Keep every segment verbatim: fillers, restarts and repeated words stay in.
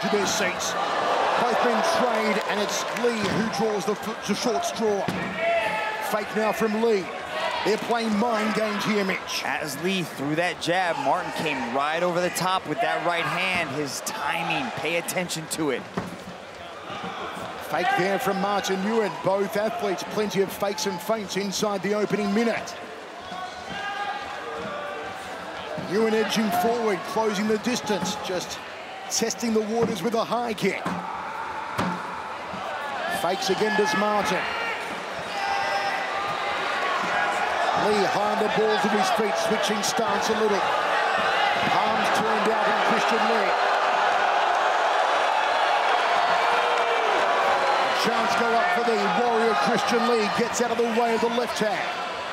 to their seats. Both men trade, and it's Lee who draws the, the short straw. Fake now from Lee. They're playing mind games here, Mitch. As Lee threw that jab, Martin came right over the top with that right hand. His timing, pay attention to it. Fake there from Martin Nguyen. Both athletes, plenty of fakes and feints inside the opening minute. Nguyen edging forward, closing the distance, just testing the waters with a high kick. Fakes again does Martin. Lee high on the balls of his feet, switching stance a little. Arms turned out on Christian Lee. Chance go up for the warrior Christian Lee, gets out of the way of the left hand.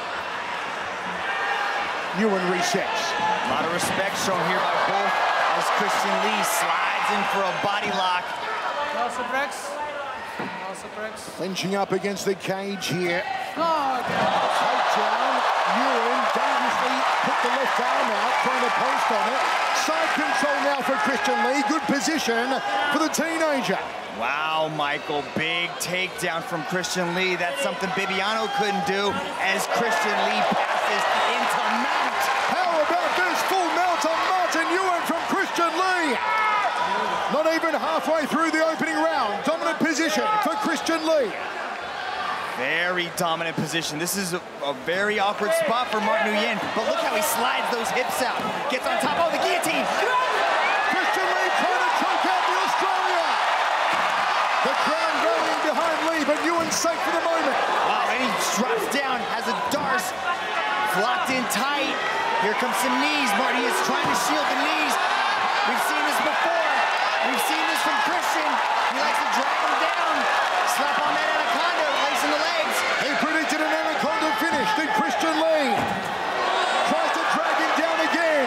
Nguyen resets. A lot of respect shown here by both as Christian Lee slides in for a body lock. No suplex. No suplex. Clinching up against the cage here. Oh, Takedown. Nguyen dangerously put the left arm out, trying to post on it. Side control now for Christian Lee. Good position for the teenager. Wow, Michael, big takedown from Christian Lee. That's something Bibiano couldn't do as Christian Lee passes into mount. How about this full mount on Martin Nguyen from Christian Lee? Not even halfway through the opening round. Dominant position for Christian Lee. Very dominant position. This is a, a very awkward spot for Martin Nguyen, but look how he slides those hips out. Gets on top of the guillotine. Christian Lee trying to choke out the Australia. The crowd rallying behind Lee, but Nguyen's safe for the moment. Wow, and he drops down, has a darce, locked in tight. Here comes some knees. Marty is trying to shield the knees. We've seen this before. We've seen this from Christian. He likes to drag him down. Slap on that anaconda, lace in the legs. He predicted an anaconda finish. Did Christian Lee tries to drag him down again.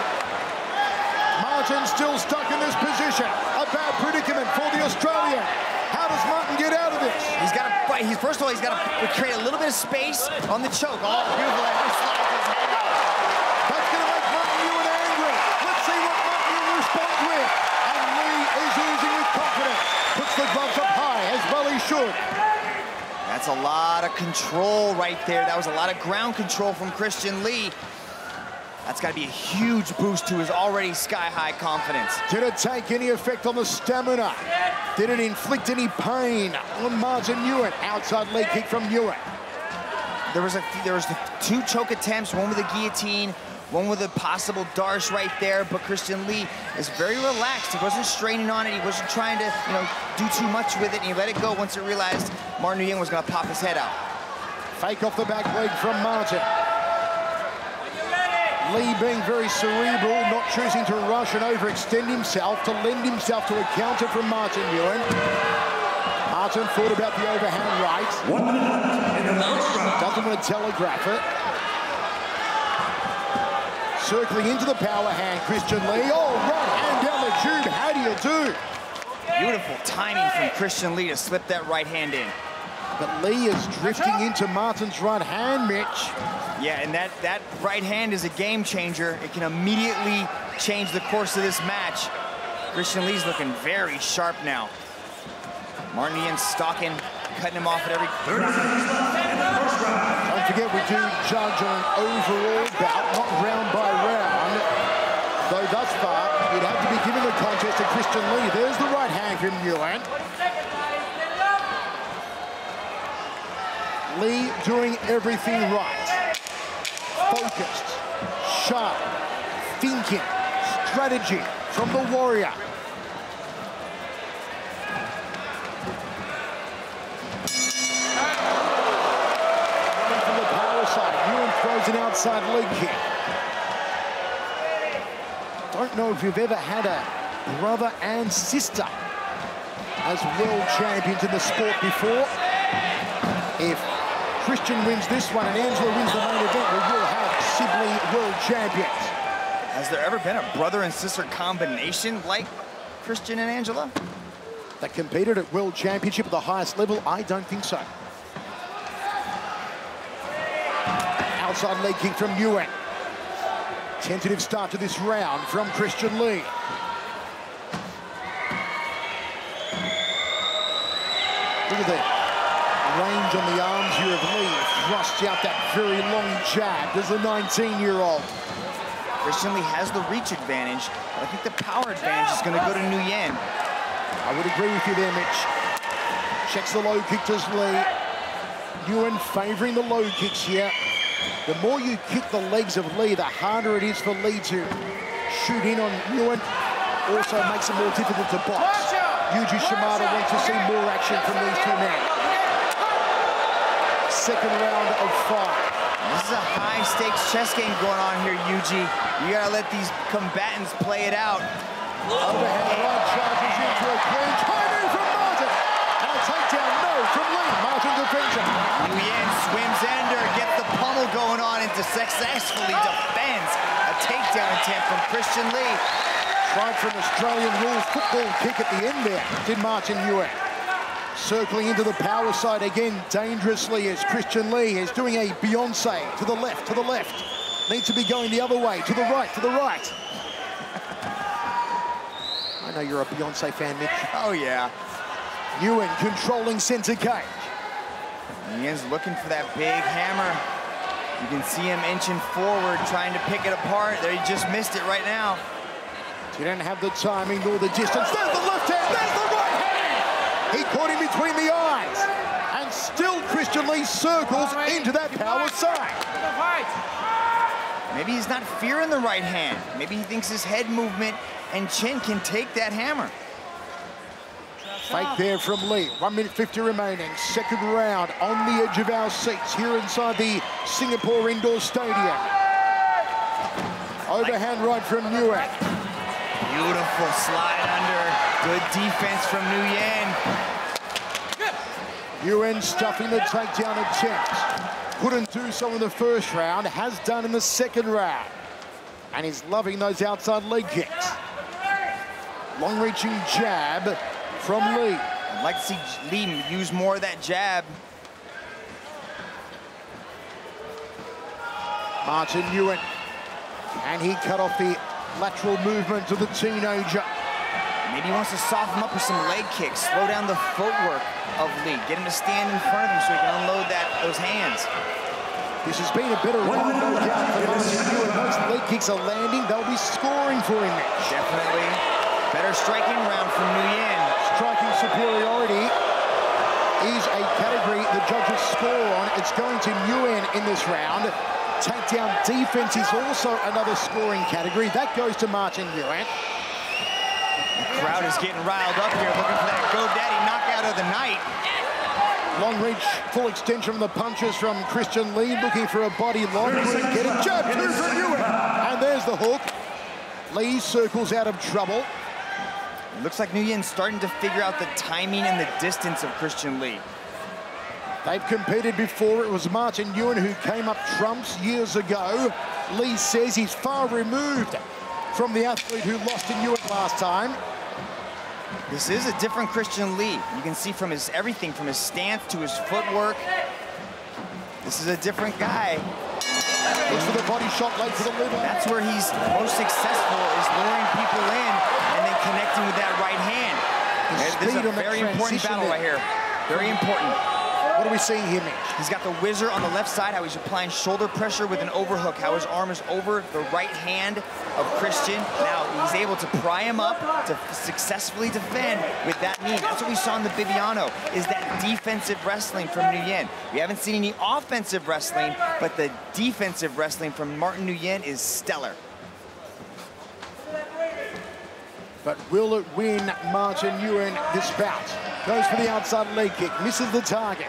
Martin still stuck in this position. A bad predicament for the Australian. How does Martin get out of this? He's got to fight. He's first of all, he's got to create a little bit of space on the choke. Oh, beautiful! He slides his head out. That's going to make Martin Nguyen angry. Let's see what Martin Nguyen responds with. And Lee is oozing with confidence. Puts the gloves up high, as well he should. That's a lot of control right there. That was a lot of ground control from Christian Lee. That's got to be a huge boost to his already sky-high confidence. Did it take any effect on the stamina? Did it inflict any pain on Martin Nguyen? Outside leg kick from Nguyen. There was a there was the two choke attempts, one with a guillotine, one with a possible darce right there, but Christian Lee is very relaxed. He wasn't straining on it. He wasn't trying to, you know, do too much with it, and he let it go once he realized Martin Nguyen was going to pop his head out. Fake off the back leg from Martin. Lee being very cerebral, not choosing to rush and overextend himself, to lend himself to a counter from Martin Nguyen. Martin thought about the overhand right. One minute left in the first round. Doesn't want to telegraph it. Circling into the power hand, Christian Lee. Oh, right hand down the tube. How do you do? Beautiful timing from Christian Lee to slip that right hand in. But Lee is drifting into Martin's right hand, Mitch. Yeah, and that, that right hand is a game changer. It can immediately change the course of this match. Christian Lee's looking very sharp now. Martin Nguyen stalking, cutting him off at every... Don't forget, we do judge on an overall bout, not round by round. Though thus far, you'd have to be giving the contest to Christian Lee. There's the right hand from Nguyen. Lee doing everything right. Focused, sharp, thinking, strategy from the warrior. From the power side, Nguyen throws an outside leg kick. Don't know if you've ever had a brother and sister as world champions in the sport before. If Christian wins this one and Angela wins the main event, we will have sibling world champions. Has there ever been a brother and sister combination like Christian and Angela? That competed at world championship at the highest level? I don't think so. Outside leg kick from Nguyen. Tentative start to this round from Christian Lee. Look at the range on the arms here of Lee. Thrusts out that very long jab. There's the nineteen-year-old. Christian Lee has the reach advantage, but I think the power advantage is going to go to Nguyen. I would agree with you there, Mitch. Checks the low kick to Lee. Nguyen favouring the low kicks here. The more you kick the legs of Lee, the harder it is for Lee to shoot in on Nguyen. Also makes it more difficult to box. Yuji Shimada wants to see more action from these two men. Second round of five. This is a high-stakes chess game going on here, Yuji. You gotta let these combatants play it out. Overhand right charges into a clinch. High knee from Martin. And a takedown, no, from Lee. Martin defends him. Nguyen swims under, gets the pummel going on, and successfully defends a takedown attempt from Christian Lee. Tried for an Australian rules football kick at the end there, did Martin Nguyen. Circling into the power side again, dangerously, as Christian Lee is doing a Beyonce to the left, to the left. Needs to be going the other way, to the right, to the right. I know you're a Beyonce fan, Mitch. Oh, yeah. Nguyen controlling centre cage. Nguyen's looking for that big hammer. You can see him inching forward, trying to pick it apart. There, he just missed it right now. He didn't have the timing nor the distance. There's the left hand, there's the right hand! He caught him between the eyes. And still Christian Lee circles into that power side. Maybe he's not fearing the right hand. Maybe he thinks his head movement and chin can take that hammer. Fake there from Lee. one minute fifty remaining. Second round on the edge of our seats here inside the Singapore Indoor Stadium. Overhand right from Nguyen. Beautiful slide under. Good defense from Nguyen. Nguyen stuffing the takedown attempt. Couldn't do so in the first round, has done in the second round. And he's loving those outside leg kicks. Long-reaching jab from Lee. I'd like to see Lee use more of that jab. Martin Nguyen. And he cut off the lateral movement to the teenager. Maybe he wants to soften him up with some leg kicks, slow down the footwork of Lee, get him to stand in front of him so he can unload that those hands. This has been a better round, no doubt, for Martin Nguyen. Most leg kicks are landing, they'll be scoring for him, Mitch. Definitely. Better striking round from Nguyen. Striking superiority is a category the judges score on. It's going to Nguyen in this round. Takedown defense is also another scoring category. That goes to Martin Nguyen. The crowd is getting riled up here, looking for that GoDaddy knockout of the night. Long reach, full extension from the punches from Christian Lee, looking for a body lock. Couldn't get it. Jab two from Nguyen. And there's the hook. Lee circles out of trouble. It looks like Nguyen's starting to figure out the timing and the distance of Christian Lee. They've competed before. It was Martin Nguyen who came up trumps years ago. Lee says he's far removed from the athlete who lost to Nguyen last time. This is a different Christian Lee. You can see from his everything, from his stance to his footwork. This is a different guy. Looks for the body shot, late for the liver. That's where he's most successful, is luring people in and then connecting with that right hand. The this is speed a on that very important battle transition right here. Very important. What are we seeing here, Mitch? He's got the whizzer on the left side, how he's applying shoulder pressure with an overhook, how his arm is over the right hand of Christian. Now he's able to pry him up to successfully defend with that knee. That's what we saw in the Bibiano, is that defensive wrestling from Nguyen. We haven't seen any offensive wrestling, but the defensive wrestling from Martin Nguyen is stellar. But will it win Martin Nguyen this bout? Goes for the outside leg kick, misses the target.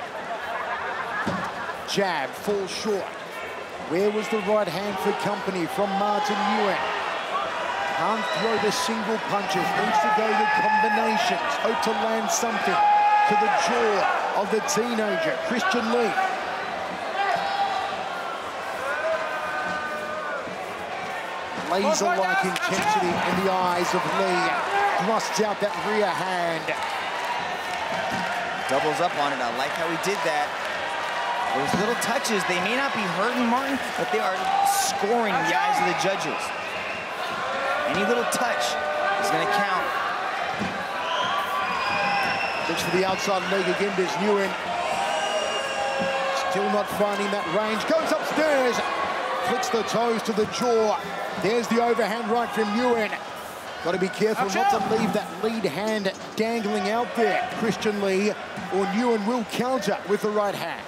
Jab falls short. Where was the right hand for company from Martin Nguyen? Can't throw the single punches, needs to go the combinations. Hope to land something to the jaw of the teenager, Christian Lee. Laser-like intensity in the eyes of Lee. Thrusts out that rear hand. Doubles up on it. I like how he did that. Those little touches, they may not be hurting Martin, but they are scoring in the eyes of the judges. Any little touch is going to count. Looks for the outside leg again, there's Nguyen. Still not finding that range. Goes upstairs. Flicks the toes to the jaw. There's the overhand right from Nguyen. Got to be careful not to leave that lead hand dangling out there. Christian Lee or Nguyen will counter with the right hand.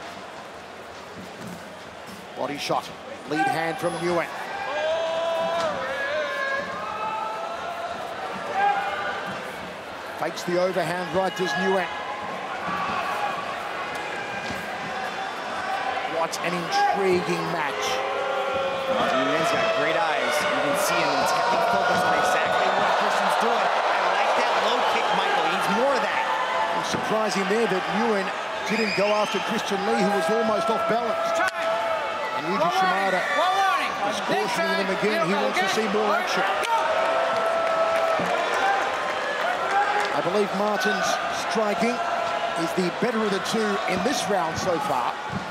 Body shot. Lead hand from Nguyen. Fakes the overhand right, does Nguyen. What an intriguing match. Nguyen's got great eyes. You can see him intently focused on exactly what Christian's doing. I like that low kick, Michael. He needs more of that. It's surprising there that Nguyen didn't go after Christian Lee, who was almost off balance. And Yuji Shimada is cautioning him again. He wants to see more action. I believe Martin's striking is the better of the two in this round so far.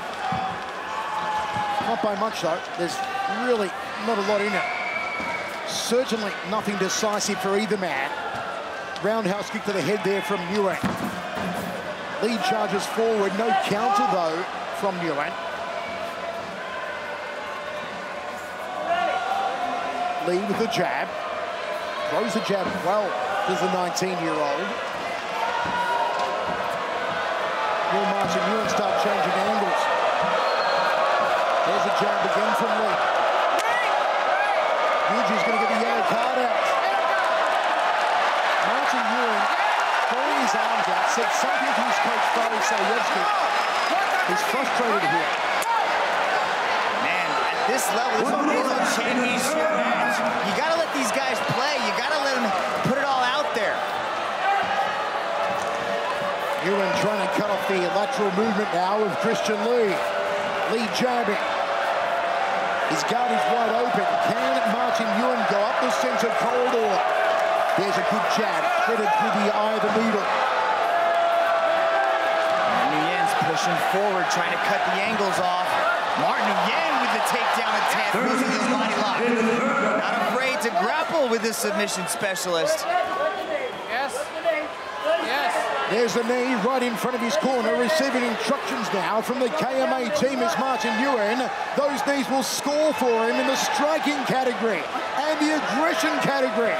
Not by much, though. There's really not a lot in it. Certainly nothing decisive for either man. Roundhouse kick to the head there from Nguyen. Lead charges forward. No counter, though, from Nguyen. Lee with the jab. Throws the jab well. There's the nineteen-year-old. Will Martin Nguyen start changing angles? There's a jab again from Lee. Yuji's going to get the yellow card out. Martin Nguyen, throwing his arms out, said something to his coach, Barry Sayevsky. He's frustrated here. Man, at this level, this is a championship match. You got to let these guys play. You got to let them put it all out there. Nguyen trying to cut off the lateral movement now of Christian Lee. Lee jabbing. His guard is wide open. Can Martin Nguyen go up the center corridor? There's a good jab, threaded through the eye of the needle. Nguyen's pushing forward, trying to cut the angles off. Martin Nguyen with the takedown attempt, losing his body lock. Not afraid to grapple with this submission specialist. Yes. Yes. There's the knee right in front of his corner, receiving instructions now from the K M A team as Martin Nguyen. Those knees will score for him in the striking category and the aggression category.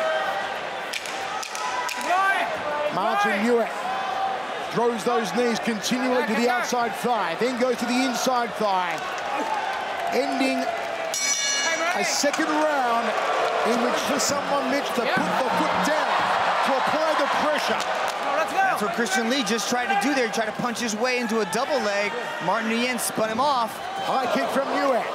Martin Nguyen throws those knees continually to the outside thigh, then goes to the inside thigh, ending a second round in which for someone Mitch to put the foot down to apply the pressure. That's what Christian Lee just tried to do there. He tried to punch his way into a double leg. Martin Nguyen spun him off. High kick from Nguyen.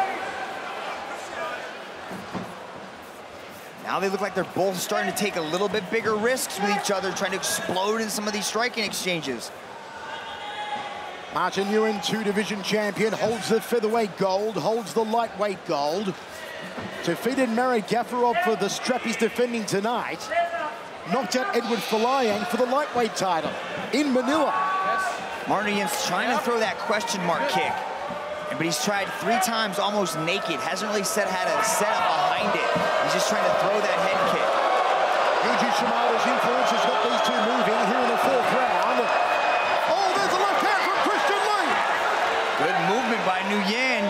Now they look like they're both starting to take a little bit bigger risks with each other, trying to explode in some of these striking exchanges. Martin Nguyen, two-division champion, holds the featherweight gold, holds the lightweight gold. Defeated Mary Gafarov for the strap he's defending tonight. Knocked out Edward Folayang for the lightweight title in Manila. Martin Nguyen's trying to throw that question mark kick, but he's tried three times almost naked. Hasn't really set how to set up behind it. He's just trying to throw that head kick. Yuji Shimada's influence has got these two moving here in the fourth round. Oh, there's a left hand from Christian Lee. Good movement by Nguyen.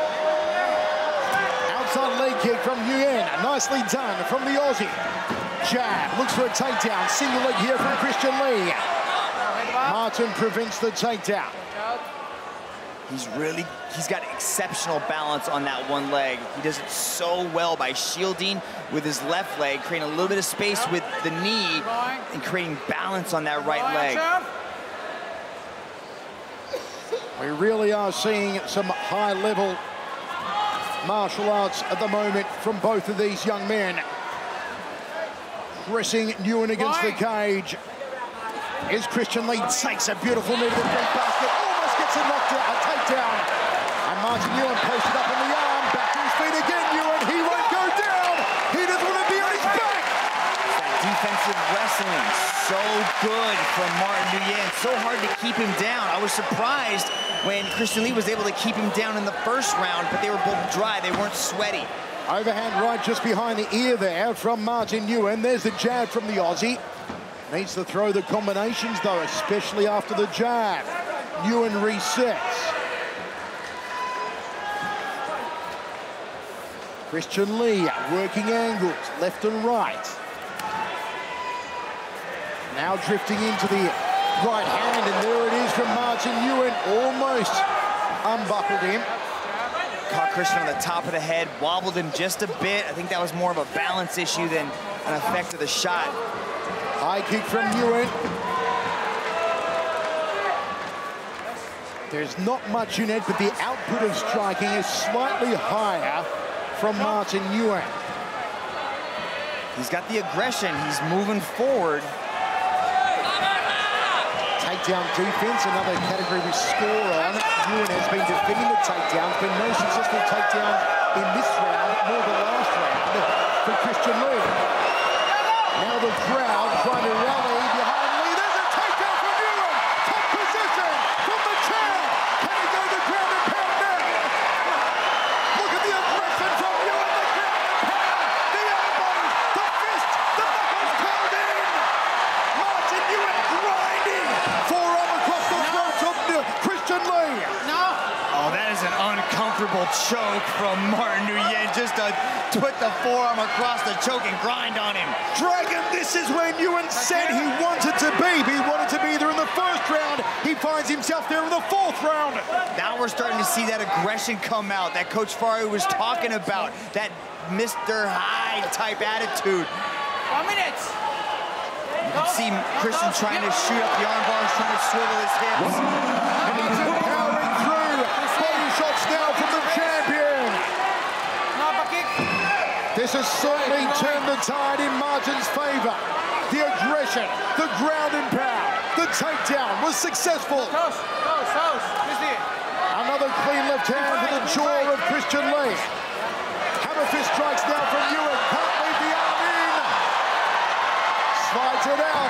Outside leg kick from Nguyen. Nicely done from the Aussie. Jab, looks for a takedown. Single leg here from Christian Lee. Martin prevents the takedown. He's really, he's got exceptional balance on that one leg. He does it so well by shielding with his left leg, creating a little bit of space with the knee and creating balance on that right leg. We really are seeing some high-level martial arts at the moment from both of these young men. Pressing Nguyen against the cage. Is Christian Lee takes a beautiful knee to the break basket. Almost gets a knockdown, a takedown. And Martin Nguyen posted up on the arm. Back to his feet again, Nguyen. He won't go down. He doesn't want to be on his back. That defensive wrestling, so good from Martin Nguyen. So hard to keep him down. I was surprised when Christian Lee was able to keep him down in the first round, but they were both dry. They weren't sweaty. Overhand right just behind the ear there from Martin Nguyen. There's the jab from the Aussie. Needs to throw the combinations, though, especially after the jab. Nguyen resets. Christian Lee working angles, left and right. Now drifting into the right hand, and there it is from Martin Nguyen. Almost unbuckled him. Caught Christian on the top of the head, wobbled him just a bit. I think that was more of a balance issue than an effect of the shot. High kick from Nguyen. There's not much in it, but the output of striking is slightly higher from Martin Nguyen. He's got the aggression. He's moving forward. Takedown defense, another category we score on. Nguyen has been defending the takedown. Been no successful takedown in this round, nor the last round for Christian Lee. Now the crowd trying to rally behind Lee. There's a takedown for Nguyen. Top position from the chair. Can he go the ground and pound now? Look at the aggression from Nguyen. The ground and pound. The elbows, the fist, the knuckles curled in. Martin Nguyen grinding. Forearm across the throat of Christian Lee. No. Oh, that is an uncomfortable choke from Martin Nguyen. Just to put the forearm across the choke and grind on him. Dragon, this is where Nguyen said he wanted to be. He wanted to be there in the first round. He finds himself there in the fourth round. Now we're starting to see that aggression come out that Coach Fari was talking about. That Mister Hyde type attitude. One minute. You can see Christian trying to shoot up the arm bars, trying to swivel his hips. And he's powering through. Body shots now from the champion. This has certainly turned the tide in Martin's favor. The aggression, the ground and pound, the takedown was successful. Toes, toes, toes. Another clean left hand to the jaw of Christian Lee. Hammer fist strikes now from Nguyen. Can't leave the arm in. Slides it out.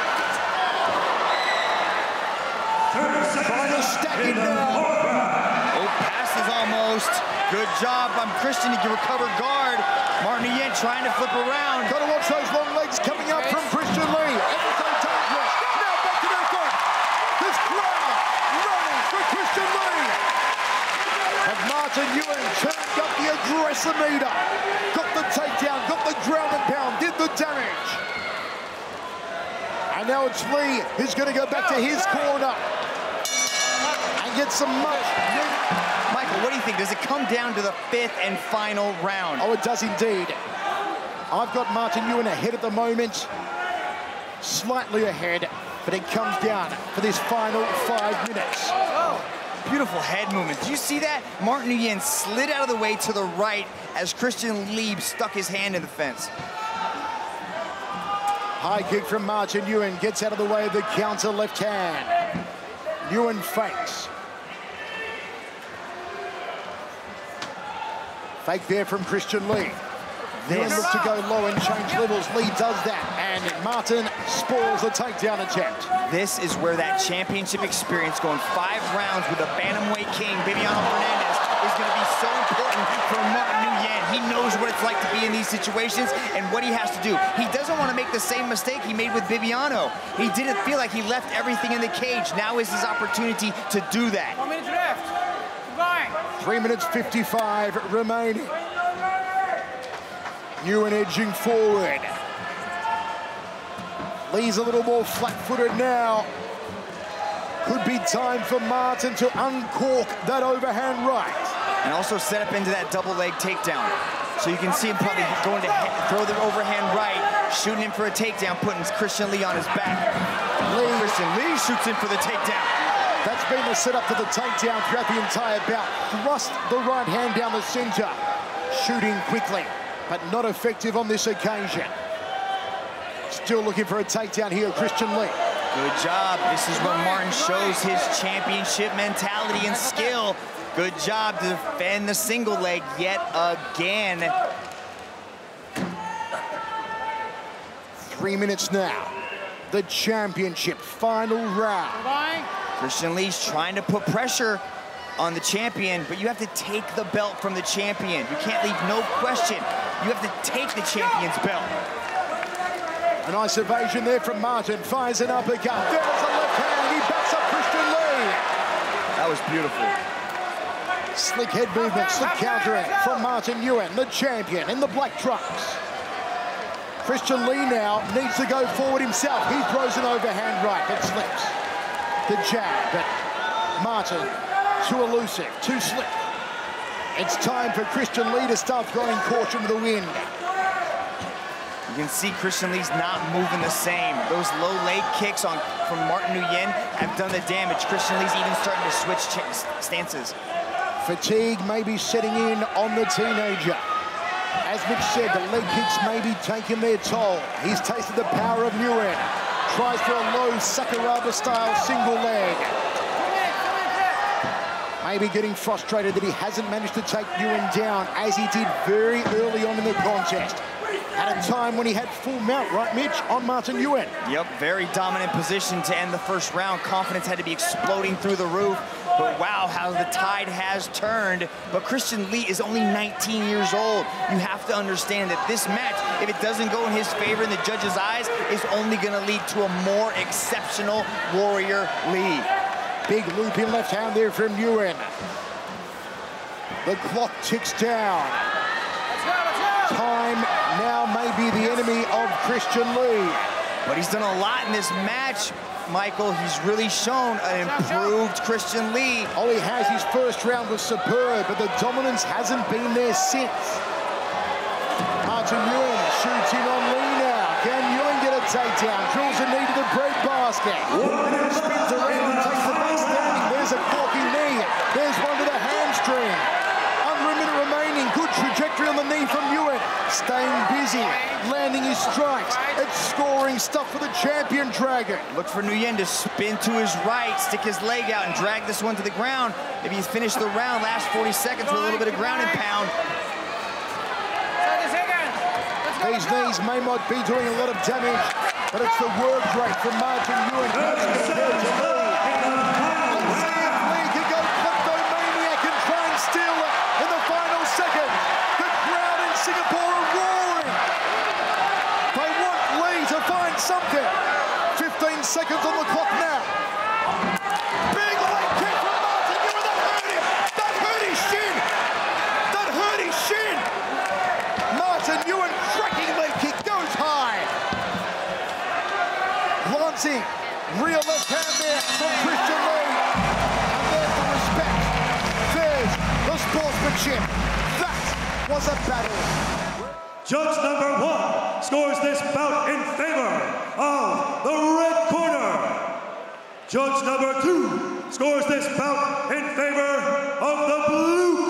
Trying to stack it now. Oh, passes almost. Good job on Christian to recover guard. Martin Nguyen trying to flip around. Got to watch those long legs coming up from Christian Lee. Everything dangerous. Now back to their feet. This crowd running for Christian Lee. And Martin Nguyen turned up the aggressor meter. Got the takedown, got the ground and pound, did the damage. And now it's Lee who's going to go back to his corner and get some much. Michael, what do you think? Does it come down to the fifth and final round? Oh, it does indeed. I've got Martin Nguyen ahead at the moment. Slightly ahead, but it comes down for this final five minutes. Oh, beautiful head movement. Did you see that? Martin Nguyen slid out of the way to the right as Christian Lee stuck his hand in the fence. High kick from Martin Nguyen, gets out of the way of the counter left hand. Nguyen fakes. Fake there from Christian Lee. Nguyen looks to go low and change levels. Lee does that, and Martin spoils the takedown attempt. This is where that championship experience, going five rounds with a bantamweight king, Bibiano Fernandez, is going to be so important for Martin Nguyen. He knows what it's like to be in these situations and what he has to do. He doesn't want to make the same mistake he made with Bibiano. He didn't feel like he left everything in the cage. Now is his opportunity to do that. One minute left. Keep going. Three minutes fifty-five remaining. Nguyen edging forward. Lee's a little more flat-footed now. Could be time for Martin to uncork that overhand right. And also set up into that double leg takedown. So you can see him probably going to throw the overhand right, shooting him for a takedown, putting Christian Lee on his back. Lee. Christian Lee shoots in for the takedown. That's been the setup for the takedown throughout the entire bout. Thrust the right hand down the center. Shooting quickly, but not effective on this occasion. Still looking for a takedown here, Christian Lee. Good job. This is when Martin shows his championship mentality and skill. Good job to defend the single leg yet again. Three minutes now. The championship final round. Christian Lee's trying to put pressure on the champion, but you have to take the belt from the champion. You can't leave no question. You have to take the champion's belt. A nice evasion there from Martin. Fires an uppercut. There's a left hand. He backs up Christian Lee. That was beautiful. Slick head movement, slick countering from Martin Nguyen, the champion in the black trunks. Christian Lee now needs to go forward himself. He throws an overhand right, but slips. The jab, but Martin, too elusive, too slick. It's time for Christian Lee to start throwing caution to the wind. You can see Christian Lee's not moving the same. Those low leg kicks on from Martin Nguyen have done the damage. Christian Lee's even starting to switch stances. Fatigue may be setting in on the teenager. As Mitch said, the leg kicks may be taking their toll. He's tasted the power of Nguyen. Tries for a low Sakuraba-style single leg. Maybe getting frustrated that he hasn't managed to take Nguyen down as he did very early on in the contest. At a time when he had full mount, right, Mitch, on Martin Nguyen. Yep, very dominant position to end the first round. Confidence had to be exploding through the roof. But wow, how the tide has turned. But Christian Lee is only nineteen years old. You have to understand that this match, if it doesn't go in his favor in the judges' eyes, is only gonna lead to a more exceptional Warrior Lee. Big looping left hand there from Nguyen. The clock ticks down. Time now may be the enemy of Christian Lee. But he's done a lot in this match, Michael. He's really shown an improved Christian Lee. All he has, his first round was superb, but the dominance hasn't been there since. Martin Nguyen shoots in on Lee now. Can Nguyen get a takedown? Drills a knee to the bread basket. Spins around and takes the base standing. There's a corky knee. There's one to the hamstring. Under a minute remaining. Good trajectory on the knee from Nguyen. Staying busy, landing his strikes. It's scoring stuff for the champion Dragon. Look for Nguyen to spin to his right, stick his leg out, and drag this one to the ground. Maybe he's finished the round, last forty seconds with a little bit of ground and pound. These knees may not be doing a lot of damage, but it's the work rate from Martin Nguyen compared to Lee. Let's see if Lee can go kleptomaniac and try and steal it in the final second. The crowd in Singapore are roaring. They want Lee to find something. fifteen seconds on the clock now. Big leg kick from Martin Nguyen. That hurt him. That hurt his shin. That hurt his shin. Martin Nguyen cracking leg kick goes high. Lancing real left hand there from Christian Lee. And there's the respect. There's the sportsmanship. That was a battle. Judge number one scores this bout in favor of the red corner. Judge number two scores this bout in favor of the blue corner.